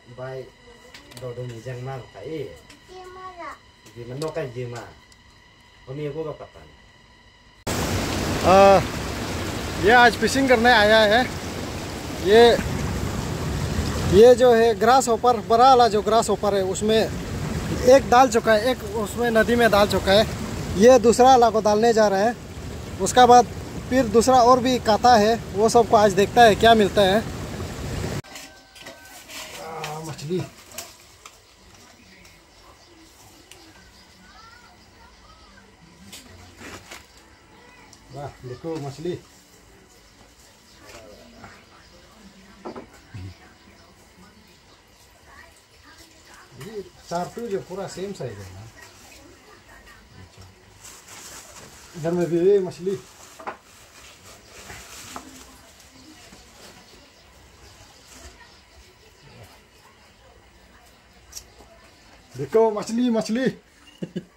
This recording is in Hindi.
बाय दोदो मिजंग मा खाई जी मनो का जीमा उन्हीं को पता नहीं। ये आज फिशिंग करने आया है। ये जो है ग्रास होपर, बड़ा वाला जो ग्रास होपर है उसमें एक डाल चुका है, एक उसमें नदी में डाल चुका है। ये दूसरा वाला को डालने जा रहे हैं। उसका बाद फिर दूसरा और भी काता है, वो सब को आज देखता है क्या मिलता है। मछली वाह, देखो मछली। ये चारटू जो पूरा सेम साइज है ना। इधर में भी मछली। देखो मछली मछली।